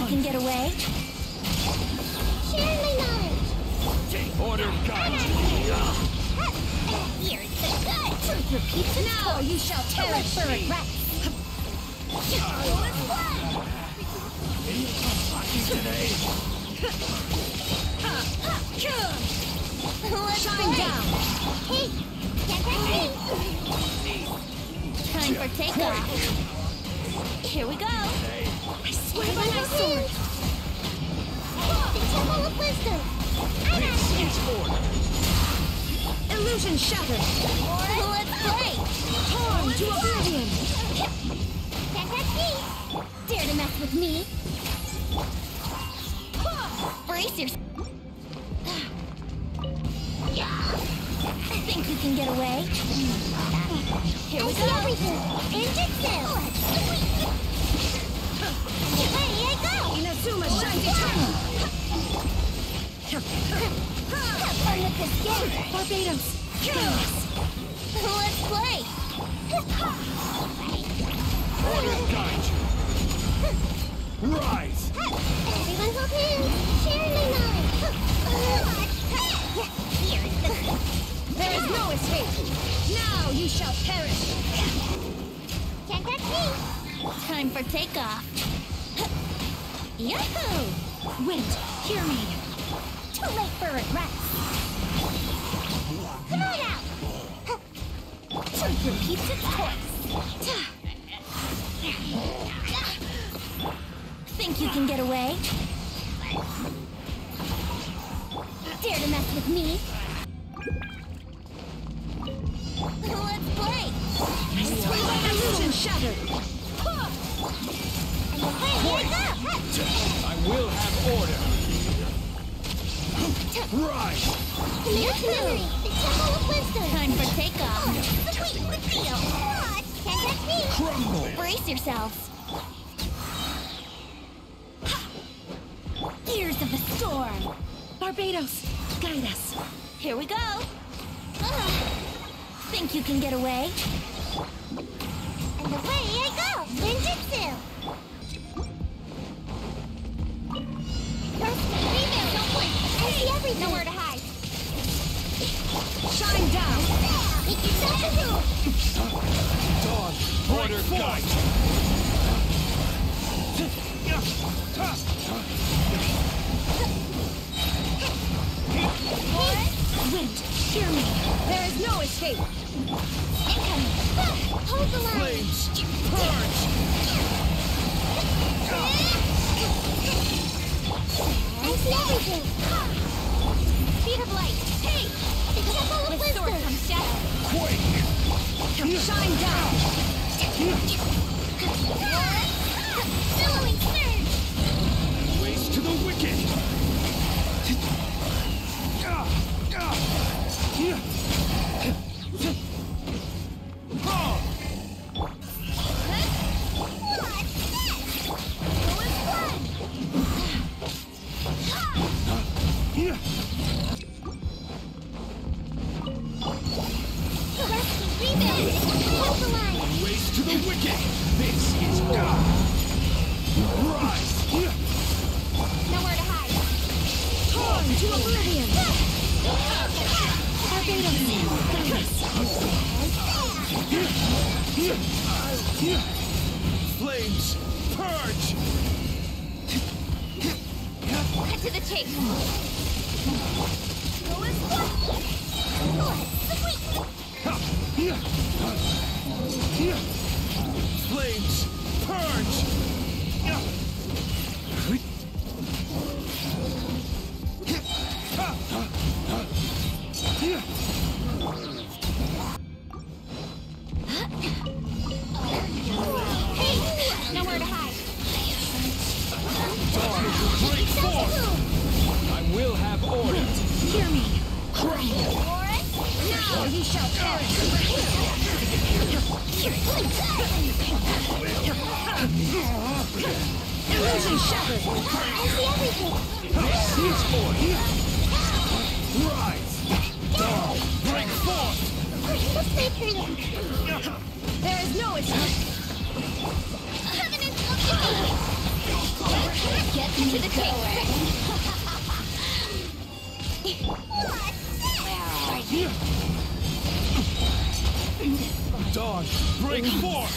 can get away? Share my knowledge! Order guide! Here's the good! Truth repeats now! You shall perish for regret! Today! Let's shine down! Hey! Get that me! Time for takeoff! Here we go! I swear by my sword! The Temple of Wisdom! This is order! Illusion shattered! Let's play! Torn to oblivion! Can't catch me! Dare to mess with me? Brace yourself! Think you can get away? Here we go! Everything! Injitsu! Ready, I go! Inazuma shines eternal! Have fun with this game! Barbados! Chaos! Let's play! Order guide you! Rise! Everyone hold hands! Share my knowledge! Here's the... There is no escape! Now you shall perish! Can't catch me! Time for takeoff! Yahoo! Wind, hear me! Too late for regrets! Come on out! Truth repeats its course! Think you can get away? Dare to mess with me? Let's play! Illusion shattered! And away I go! I will have order! Rise! Yahoo! The Temple of Wisdom! Time for takeoff! Sweet with deal! Can't catch me! Crumble! Brace yourselves! Ears of the storm! Barbados, guide us! Here we go! Think you can get away? And away I go! Ninjutsu! First, rebound! Don't blink! I see everything! Nowhere to hide! Shine down! Make yourself a move! Dawn! Order guide! Wind, hear me! There is no escape! Incoming! Hold the line! Flames! Purge! I see everything! Speed of light! Hey! The Temple of Wisdom! Sword comes shadow! Quake! Shine down! Billowing surge! Waste to the wicked! Waste to the wicked! This is God! Rise! Nowhere to hide! Torn to oblivion! Barbados! Flames! Purge! Cut to the chase! Flames! Purge! Hey! Nowhere to hide! Dawn will break forth! I will have order! Hear me! Now you shall perish! Illusion shattered! I see everything! This is order! Rise! Dawn, break forth! Let's make her look! There is no escape! Covenant of the Get to the cake. Dodge, break forth!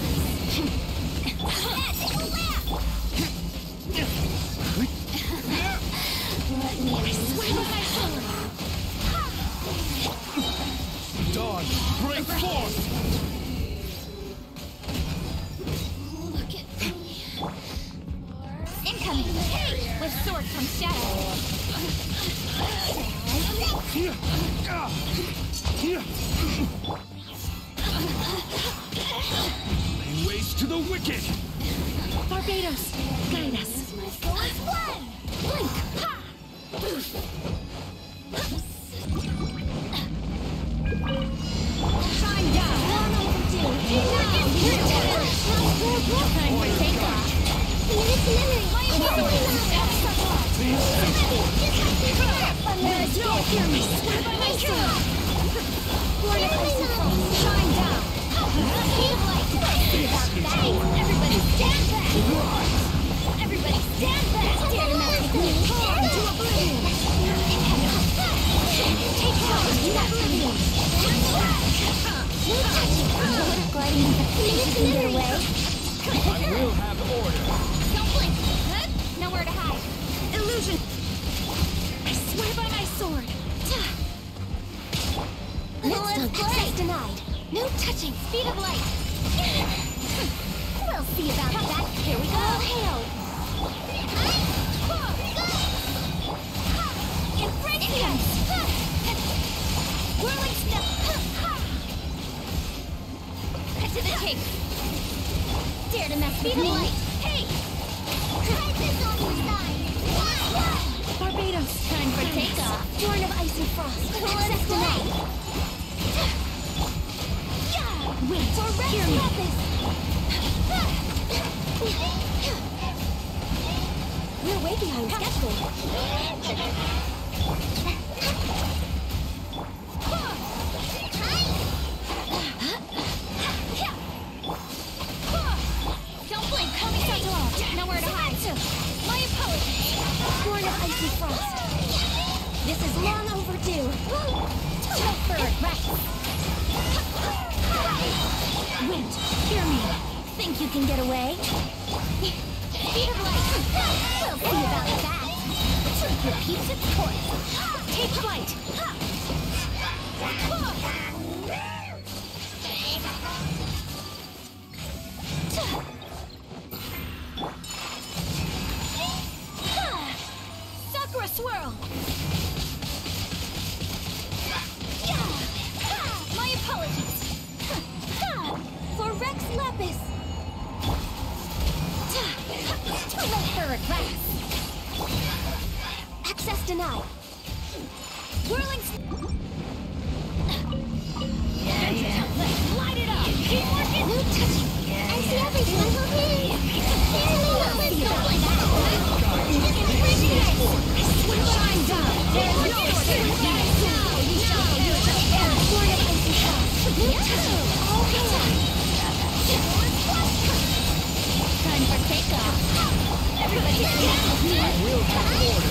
Dodge, break forth! Incoming! With sword comes shadow. Laying waste to the wicked! Barbados, guide us. Blink! Ha! Shine down. Long overdue. Time for takeoff. Hear me. Swear by my sword. Shine down. Everybody stand back! Everybody stand back! Dare to mess with me! To oblivion. Take out to oblivion! Gliding in the face, you can get away. I will have order! Don't blink! Nowhere to hide. Illusion. I swear by my sword. Access denied. No touching. Speed of light. We'll see about that. Here we go. All hail. Embrace. Whirling step. Cut to the cake. Dare to mess. Speed of light. Hey. Try this on your side. Barbados. Time for takeoff. Born of ice and frost. Access denied. Wait. For Hear me. We're way behind schedule. Don't blink, coming so long. Nowhere to hide. My apologies. Born of ice and frost. This is long overdue. Too late for regret. Wind, hear me. Think you can get away? Speed of light. We'll see about that. Truth repeats its course. Take flight. Sakura swirl. My apologies. For Rex Lapis. Too late for regret. Access denied. Whirling. Light it up. Keep working. No touching. I see everything. Shine down. There's no escape. Born of ice and frost. Time for takeoff. Everybody stand. I will have order!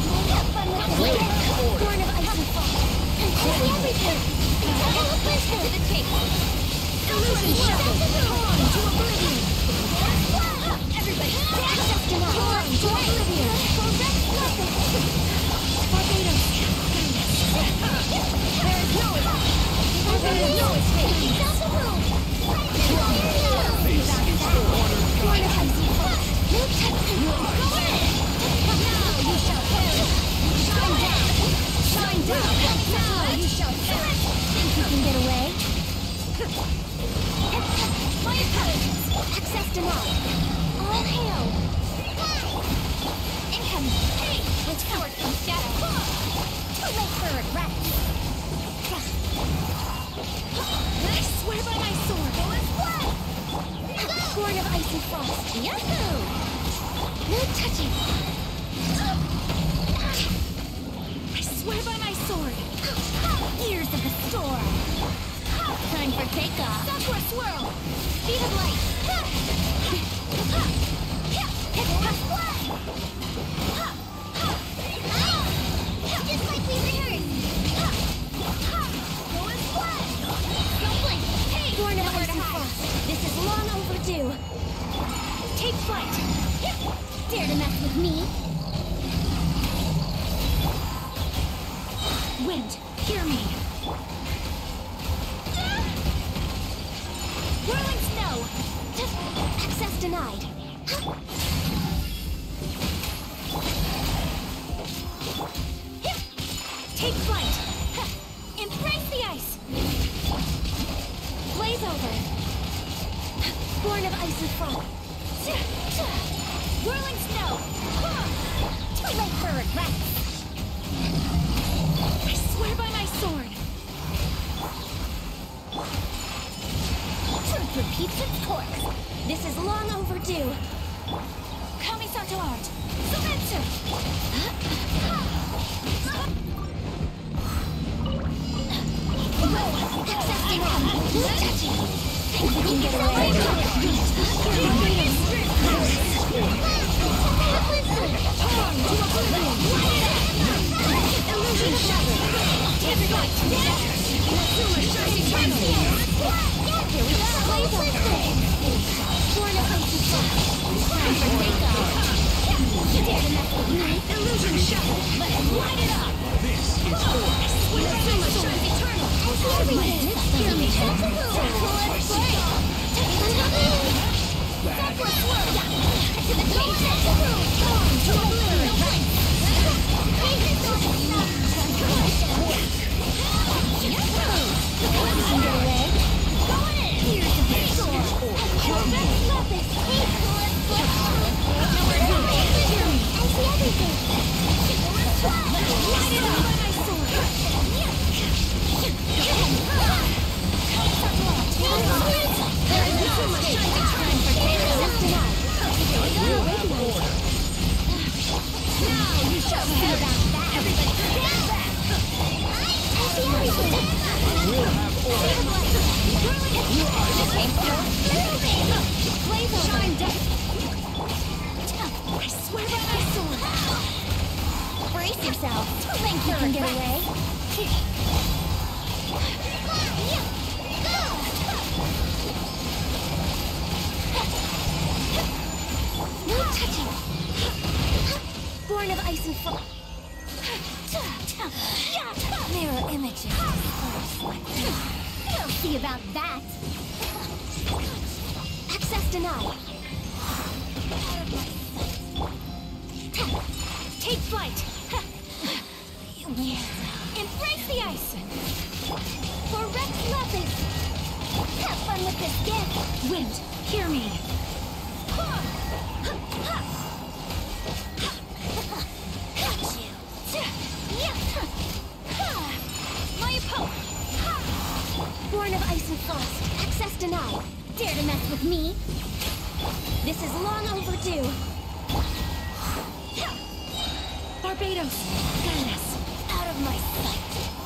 Born of ice and frost. Everything. To the cake. Illusion shattered. On to oblivion. Everybody stand. Access denied. On to oblivion. Barbados. There is no escape. Barbados. No escape. This is the order! Born of ice and frost. No touching. Now you shall perish. Shine down. Shine down. Now you shall perish. Think you can get away? My apologies. Access denied. All hail. Incoming. Hey, with sword comes shadow. Too late for regret. I swear by my sword. Born of ice and frost. Yahoo! No touching. I swear by my sword. Ears of the storm. Time for takeoff. Sakura swirl. Speed of light. Just like we rehearsed. Don't blink. Hey, Born of nowhere ice to and hide. frost. This is long overdue. Take flight. Dare to mess with me? Wind, hear me. Whirling snow. Access denied. Take flight. Embrace the ice. Blaze over. Born of ice and frost. Whirling snow. Too late for regrets. I swear by my sword. Truth repeats its course. This is long overdue. Kamisato art. Sumetsu. Access denied. No touching. Think you can get away? Illusion shattered. Take flight. Nazuma shines eternal. Here we go. Blaze over. Born of ice and frost. Time for takeoff. Dare to mess with me? Illusion shattered. Let's light it up. This is Force. Nazuma shines eternal. Hear me. Let's play. Backward swirl. To the cage. To obliterate. I swear by my sword. Brace yourself. Think you can get away? No touching. Born of ice and frost. Mirror images. We'll see about that. Access denied. Take flight. Embrace the ice. For Rex Lapis. Have fun with this gift. Wind, hear me. Got you. My poke. Born of ice and frost. Access denied. Dare to mess with me? This is long overdue. Barbados, guide us. Out of my sight.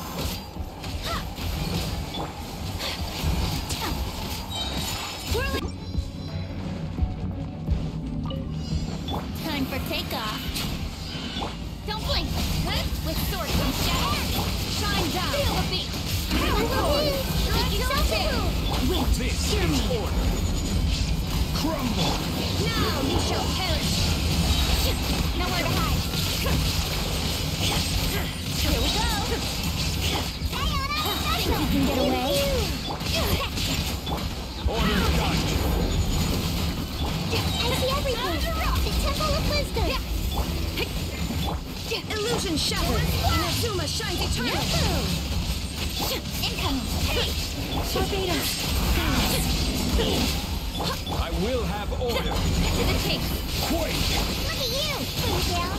Time for takeoff. Don't blink. With swords and shadows. Shine down. Feel the beat. Wind, This hear is me. order. Crumble. Now you shall perish. Nowhere to hide. Here we go. Think you can get away? Order got you. I see everything. The Temple of Wisdom. Illusion shattered. Inazuma shines eternal. Incoming. Barbados. I will have order. To the tape. Quake. Look at you, Angel.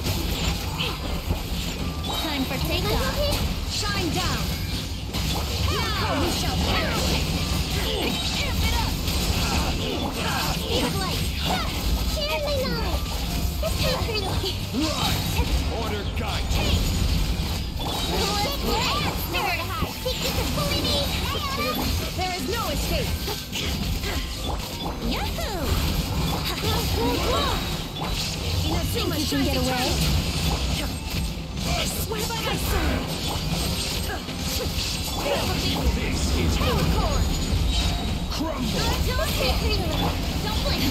Time for takeoff. Shine down. Now you shall perish. Amp it up. Speed of light. Share my knowledge. This time for you. Right. Order got you. Nowhere to hide. Think you can bully me? There is no escape. Yahoo! Think you can get away? I swear by my sword! This is Power core! crumble. Don't blink!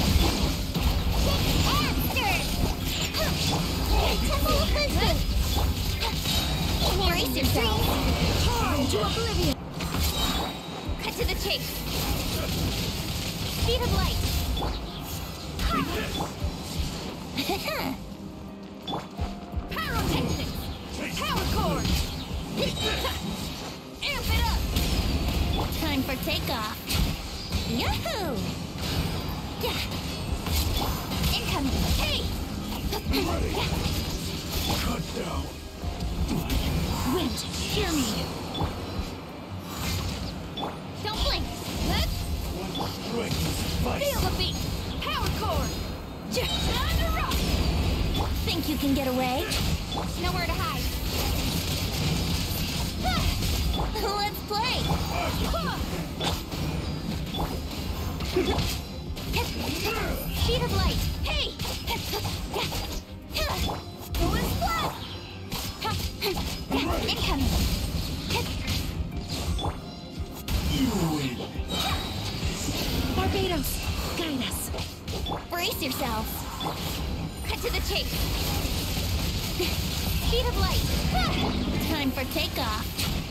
Temple of Wisdom! Brace yourself! Harm to oblivion! Cut to the chase! Speed of light! Pyrotechnics! Power core! Amp it up! Time for takeoff! Yahoo! Yeah! Incoming! Hey! Cut down. Wind, hear me! Don't blink! One strike is spice. Feel the beat! Power core! Time to rock! Think you can get away? Nowhere to hide! Let's play! Speed of light! Hey! Going flat! Incoming! You win. Barbados, guide us! Brace yourselves! Cut to the chase! Speed of light! Time for takeoff!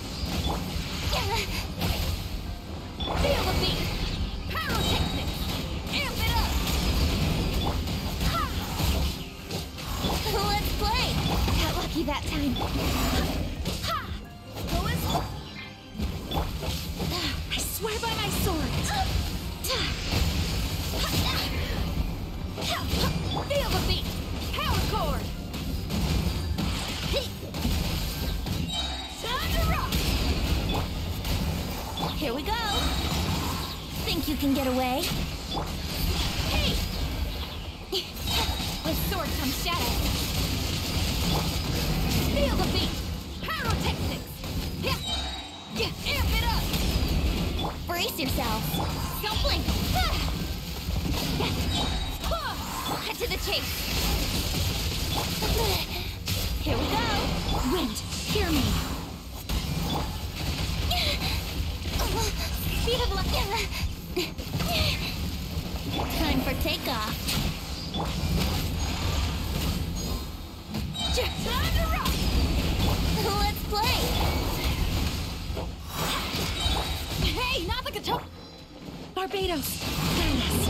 Feel the beat! Pyrotechnics! Amp it up! Let's play! Got lucky that time. Going I swear by my sword! Feel the beat! Power core! Time to rock! Here we go! Think you can get away? Hey! With sword comes shadow. Feel the beat! Pyrotechnics! Amp it up! Brace yourselves! Don't blink! Cut to the chase! Here we go! Wind, hear me! Speed of light! Time for takeoff! Time to rock! Let's play! Hey, not the guitar! Barbados, guide us!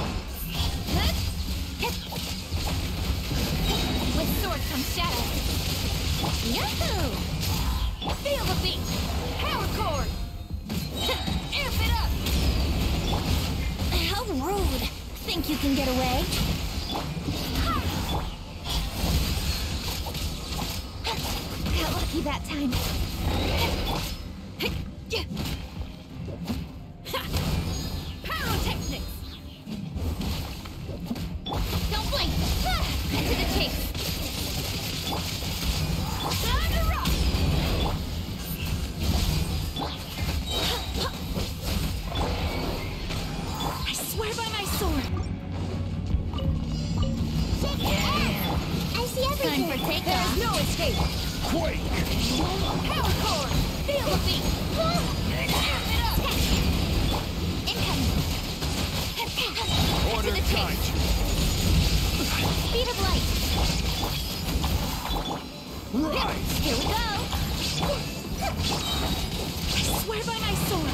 With sword comes shadow. Yahoo! Feel the beat! Power cord! Amp it up! How rude! Think you can get away? Got lucky that time. Pyrotechnics! Don't blink! Cut to the chase! Time to rock! I swear by my sword! I see everything! Time for There takeoff! is no escape! Quake. Power cord! Feel the beat! Amp it up! Incoming! Order to the chase! guide you. Speed of light! Rise. Here we go! I swear by my sword!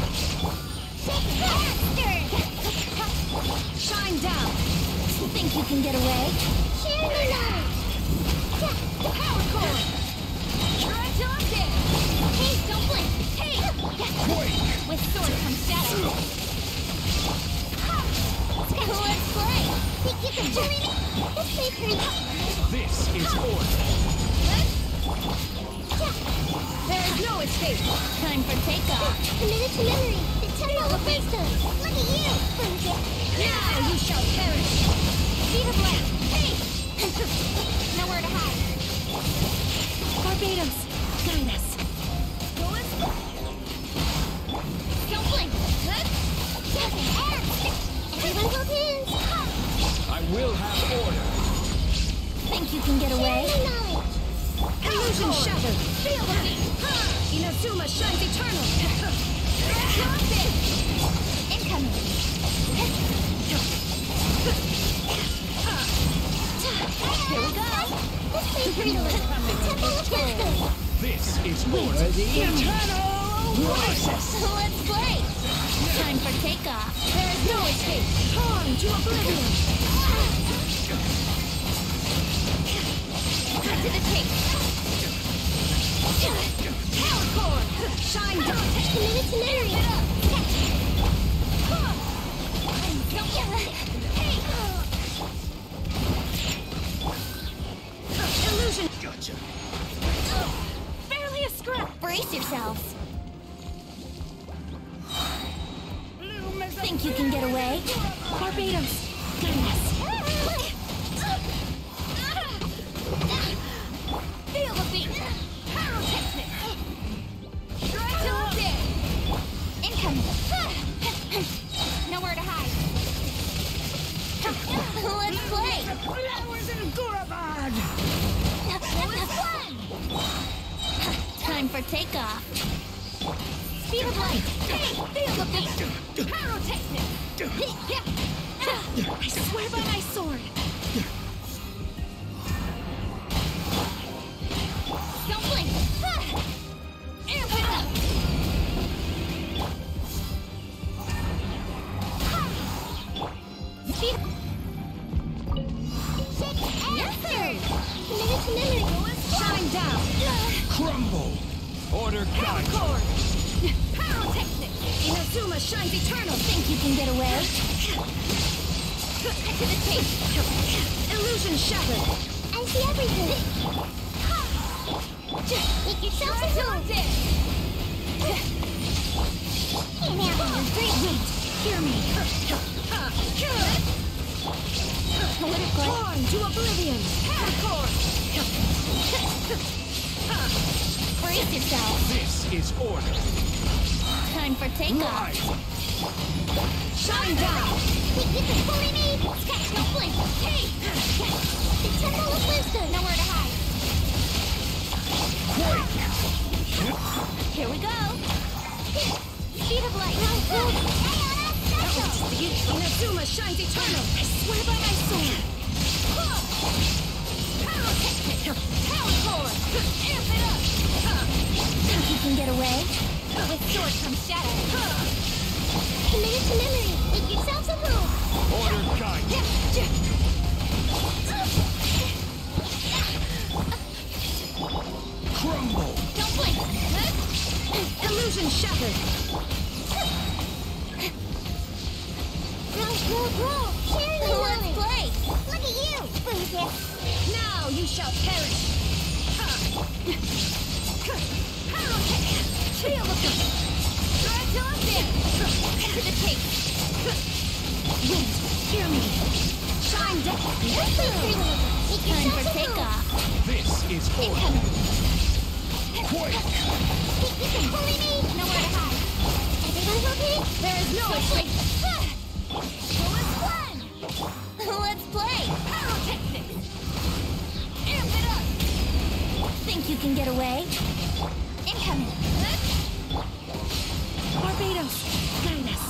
Shine down! Think you can get away? Share the light! Power cord! Try till I'm dead! Hey, don't blink! Hey! Quake. With sword comes shadow! Let's play! Think you can do it? Let's play pretty. This is order. There is no escape! Time for takeoff! Committed to memory! The Temple of Wisdom! Look at you! Now you shall perish! Speed of light! Hey! Nowhere to hide! Barbados, guide us! Don't blink! Everyone hold hands! I will have order. you can get away? Illusion shattered. Feel the beat. Inazuma shines eternal. Incoming. Here we go. This is order. The eternal crisis. Let's play. Time for takeoff. There is no escape. Torn to oblivion. Cut to the chase. Power core. Shine down. Minutes and area. Illusion. Gotcha. Barely a scrap. Brace yourselves. Think you can get away? Barbados. Goodness. Feel the beat. Pyrotechnic. Strike till I'm dead. Incoming. Nowhere to hide. Let's play. Flowers in Gurabad. Time for takeoff. Speed of light. Feel the beat. Pyrotechnic. I swear by my sword. Don't blink. Amp it up. Speed. Yes, sir. Minute to memory. Shine down. Crumble. Order Power guide. core. Pyrotechnic. Inazuma shines eternal. Think you can get away? Cut to the chase. Illusion shattered. I see everything. Make yourself a home. Now, great. Hear me. What a good. Torn to oblivion. Power core. Brace yourself. This is order. Time for takeoff. Rise. Shine down. You can bully me. Don't blink. Hey! The Temple of Wisdom. Nowhere to hide. Quake. Here we go. Speed of light. Inazuma shines eternal. I swear by my sword. Pyrotechnic. Power core. Amp it up. Think you can get away? With sword comes shadow. Committed to memory. Make yourselves a move. Order guide. Crumble. Don't blink. Illusion shattered. Let's play. Look at you. Now you shall perish. Feel the beat. Strike till I'm dead. To the chase. Wind, hear me. Shine down. Time for takeoff. This is order. Incoming. Quake. You can bully me. Nowhere to hide. Everyone okay? There is no escape. Let's play. Pyrotechnic. Amp it up. Think you can get away? Incoming. Barbados, guide us.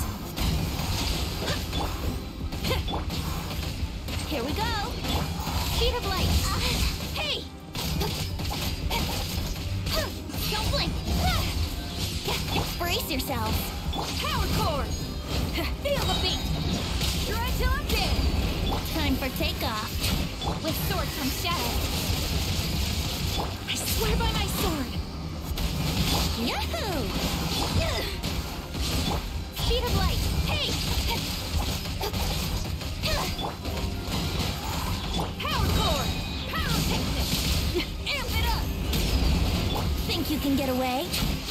Here we go. Speed of light. Hey! Don't blink. Brace yourself. Power core. Feel the beat. Strike till I'm dead. Time for takeoff. With sword comes shadow. I swear by my sword. Yahoo! Speed of light. Hey! Power core. Pyrotechnic. Amp it up! Think you can get away?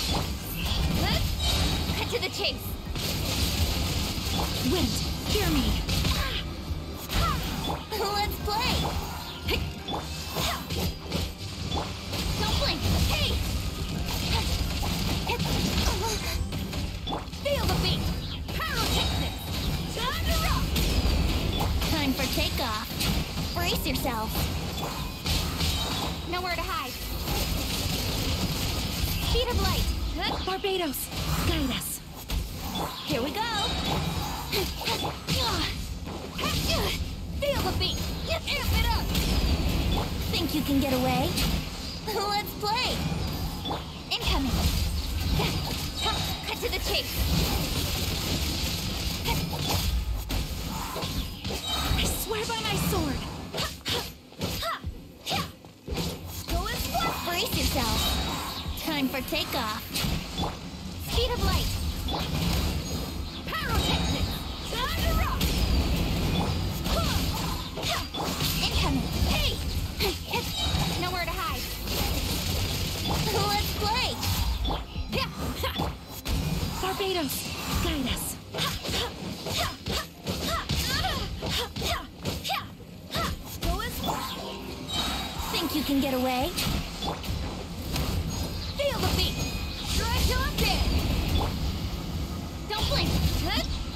Cut to the chase. Wind, hear me. Let's play! Don't blink! Hey! Feel the beat! Pyrotechnic! Time for takeoff. Brace yourself. Nowhere to hide. Speed of light. Barbados, guide us. Here we go. Feel the beat. Amp it up. Think you can get away? Let's play. Incoming. Cut to the chase. I swear by my sword. Go as far. Brace yourself. Time for takeoff. Speed of light. Pyrotechnics. Time to rock. Incoming. Hey! Nowhere to hide. Let's play. Barbados, guide us. Go as far. Think you can get away?